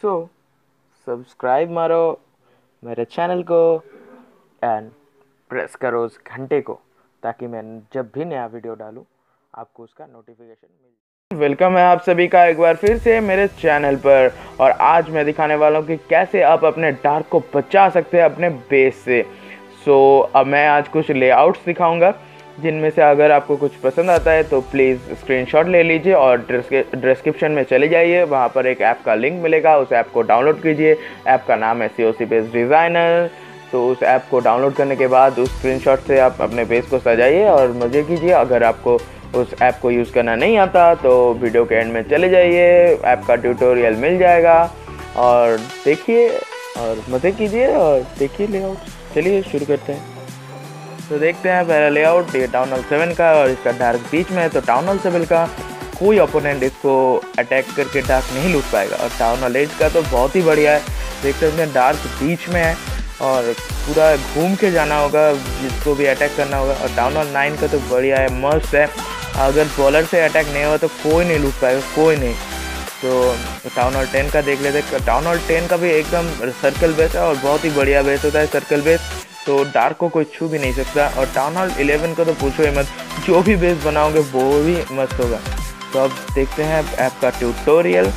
So subscribe मारो मेरे channel को एंड प्रेस करो उस घंटे को ताकि मैं जब भी नया वीडियो डालूं आपको उसका नोटिफिकेशन मिल। वेलकम है आप सभी का एक बार फिर से मेरे चैनल पर। और आज मैं दिखाने वाला हूं कि कैसे आप अपने डार्क को बचा सकते हैं अपने बेस से। अब मैं आज कुछ लेआउट्स दिखाऊंगा जिनमें से अगर आपको कुछ पसंद आता है तो प्लीज़ स्क्रीनशॉट ले लीजिए और डिस्क्रिप्शन में चले जाइए, वहाँ पर एक ऐप का लिंक मिलेगा, उस ऐप को डाउनलोड कीजिए। ऐप का नाम है COC बेस डिज़ाइनर। तो उस ऐप को डाउनलोड करने के बाद उस स्क्रीनशॉट से आप अपने बेस को सजाइए और मज़े कीजिए। अगर आपको उस ऐप को यूज़ करना नहीं आता तो वीडियो के एंड में चले जाइए, ऐप का ट्यूटोरियल मिल जाएगा और देखिए और मज़े कीजिए और देखिए लेआउट। चलिए शुरू करते हैं। तो देखते हैं पहला लेआउट, ये टाउन हॉल 7 का और इसका डार्क बीच में है। तो टाउन हॉल 7 का कोई ओपोनेंट इसको अटैक करके डार्क नहीं लूट पाएगा और टाउन हॉल 8 का तो बहुत ही बढ़िया है। देख सकते हैं डार्क बीच में है और पूरा घूम के जाना होगा जिसको भी अटैक करना होगा। और टाउन हॉल 9 का तो बढ़िया है, मस्त है। अगर बॉलर से अटैक नहीं हुआ तो कोई नहीं लूट पाएगा, कोई नहीं। तो टाउन हॉल 10 का देख लेते हैं। टाउन हॉल 10 का भी एकदम सर्कल बेस है और बहुत ही बढ़िया बेस होता है सर्कल बेस, तो डार्क को कोई छू भी नहीं सकता। और टाउन हॉल 11 को तो पूछो ही मत, जो भी बेस बनाओगे वो भी मस्त होगा। तो अब देखते हैं ऐप का ट्यूटोरियल।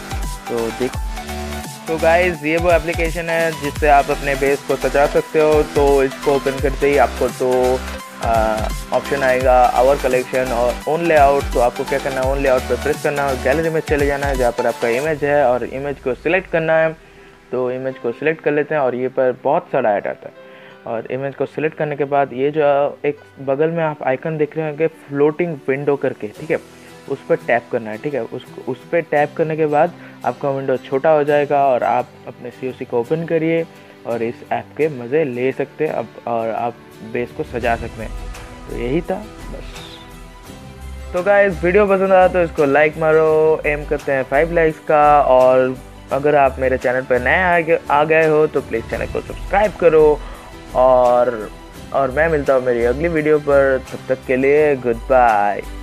तो गाइस ये वो एप्लीकेशन है जिससे आप अपने बेस को सजा सकते हो। तो इसको ओपन करते ही आपको तो ऑप्शन आएगा आवर कलेक्शन और ओन लेआउट। तो आपको क्या करना है, ओन लेआउट पर प्रेस करना है और गैलरी में चले जाना है जहाँ पर आपका इमेज है और इमेज को सिलेक्ट करना है। तो इमेज को सिलेक्ट कर लेते हैं और ये पर बहुत सारा ऐड आता है। और इमेज को सिलेक्ट करने के बाद ये जो एक बगल में आप आइकन देख रहे होंगे फ्लोटिंग विंडो करके, ठीक है, उस पर टैप करना है। ठीक है, उस पर टैप करने के बाद आपका विंडो छोटा हो जाएगा और आप अपने COC को ओपन करिए और इस ऐप के मज़े ले सकते हैं अब और आप बेस को सजा सकते हैं। तो यही था बस। तो गाइस वीडियो पसंद आया तो इसको लाइक मारो, एम करते हैं 5 लाइक्स का। और अगर आप मेरे चैनल पर नए आ गए हो तो प्लीज़ चैनल को सब्सक्राइब करो और मैं मिलता हूँ मेरी अगली वीडियो पर। तब तक के लिए गुड बाय।